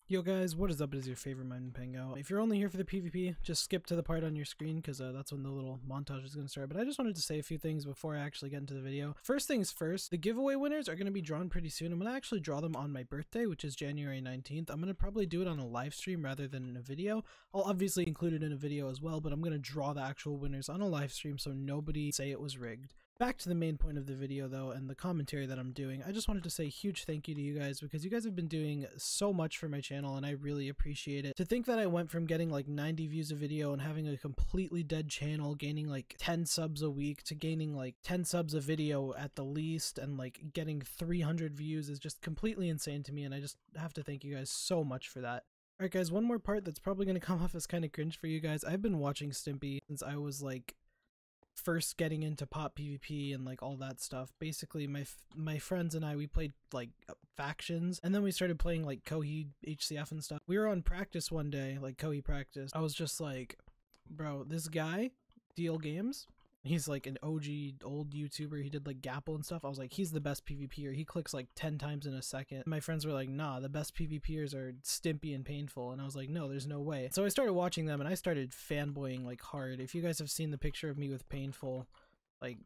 Yo guys, what is up? It is your favorite Mind Pango. If you're only here for the PvP, just skip to the part on your screen because that's when the little montage is going to start. But I just wanted to say a few things before I actually get into the video. First things first, the giveaway winners are going to be drawn pretty soon. I'm going to actually draw them on my birthday, which is January 19th. I'm going to probably do it on a live stream rather than in a video. I'll obviously include it in a video as well, but I'm going to draw the actual winners on a live stream so nobody say it was rigged. Back to the main point of the video though, and the commentary that I'm doing. I just wanted to say a huge thank you to you guys because you guys have been doing so much for my channel and I really appreciate it. To think that I went from getting like 90 views a video and having a completely dead channel, gaining like 10 subs a week, to gaining like 10 subs a video at the least and like getting 300 views is just completely insane to me, and I just have to thank you guys so much for that. Alright guys, one more part that's probably going to come off as kind of cringe for you guys. I've been watching Stimpy since I was like first getting into pop PvP and like all that stuff. Basically my friends and we played like factions, and then we started playing like Kohi HCF and stuff. We were on practice one day, like Kohi practice. I was just like, bro, this guy Deal Games, he's like an OG old YouTuber. He did like Gapple and stuff. I was like, he's the best PvPer. He clicks like 10 times in a second. My friends were like, nah, the best PvPers are Stimpy and Painful. And I was like, no, there's no way. So I started watching them and I started fanboying like hard. If you guys have seen the picture of me with Painful, like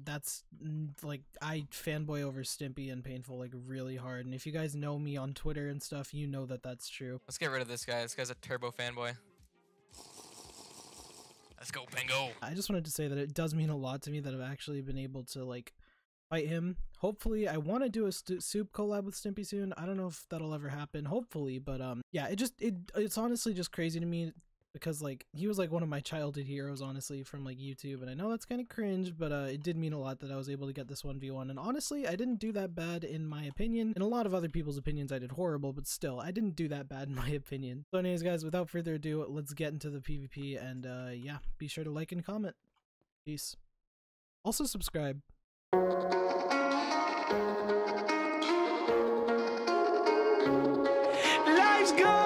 I fanboy over Stimpy and Painful like really hard. And if you guys know me on Twitter and stuff, you know that that's true. Let's get rid of this guy. This guy's a turbo fanboy. Let's go, Pango. I just wanted to say that it does mean a lot to me that I've actually been able to like fight him. Hopefully, I want to do a soup collab with Stimpy soon. I don't know if that'll ever happen. Hopefully, but yeah, it's honestly just crazy to me because like he was like one of my childhood heroes, honestly, from like YouTube, and I know that's kind of cringe, but it did mean a lot that I was able to get this 1v1. And honestly, I didn't do that bad in my opinion. In a lot of other people's opinions, I did horrible, but still, I didn't do that bad in my opinion. So anyways, guys, without further ado, let's get into the PvP, and yeah, be sure to like and comment. Peace. Also subscribe. Life's good.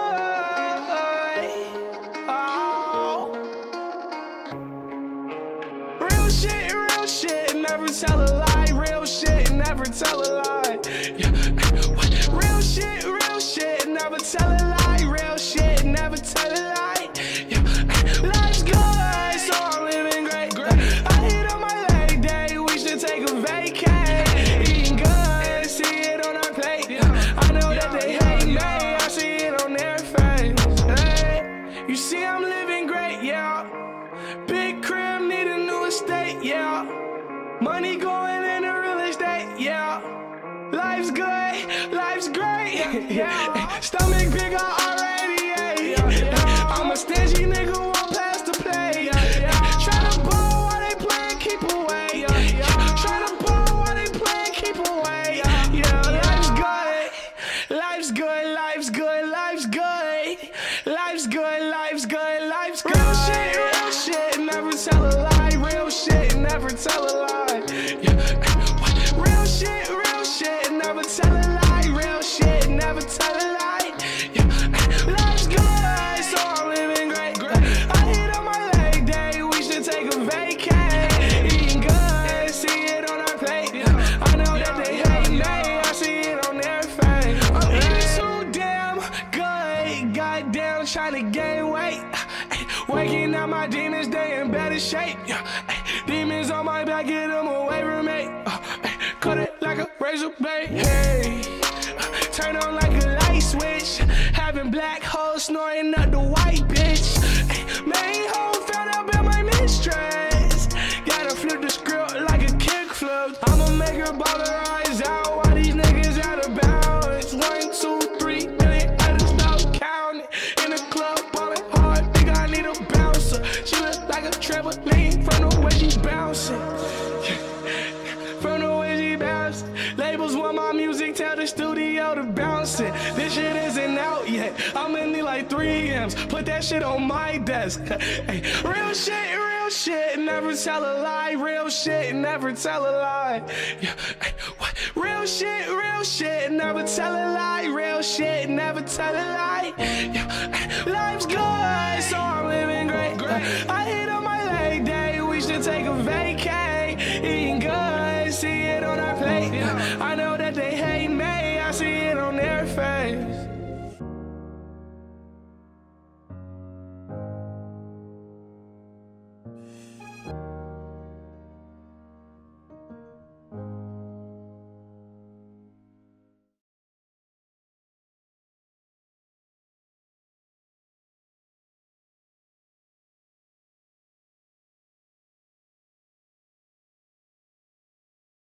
Real shit, never tell a lie. Real shit, never tell a lie. Yeah. Real shit, never tell a lie. Real shit, never tell a lie. Yeah. Life's good, so I'm living great. I hit on my leg day, we should take a vacay. Eating good, see it on our plate. I know that they hate me, I see it on their face. Hey, you see I'm living great, yeah. Big crib, need a new estate, yeah. Money going into real estate, yeah. Life's good, life's great, yeah. Stomach big, I already ate. I'm a stingy nigga, won't pass the plate. Tryna ball while they playing, keep away. Tryna ball while they playing, keep away. Yeah, life's good, life's good, life's good, life's good. Life's good, life's good, life's good. Real shit, never tell a lie. Real shit, never tell a lie. Yeah. Real shit, never tell a lie. Real shit, never tell a lie. Yeah. Life's good, so I'm living great. I hit on my leg day, we should take a vacay. Eating good, see it on our plate. I know that they hate me, I see it on their face. I'm eating so damn good, goddamn trying to gain weight. Waking up my demons, they in better shape. Demons on my back, get them away from me. Cut it like a razor blade. Hey, turn on like a light switch. Having black holes snoring up the white bitch. Main hole found out about my mistress. Gotta flip the script like a kickflip. I'ma make her ballerize out while these niggas out of bounds. 1, 2, 3 million, I just stop counting. In the club, ballin' hard, think I need a bouncer. She look like a trampoline from the way she bouncing. From the way she bouncing. Labels want my music, tell the studio to bounce it. This shit isn't out yet, I'm gonna need like 3 M's. Put that shit on my desk. Hey, real shit, never tell a lie. Real shit, never tell a lie. Yeah. Hey, what? Real shit, never tell a lie. Real shit, never tell a lie. Yeah.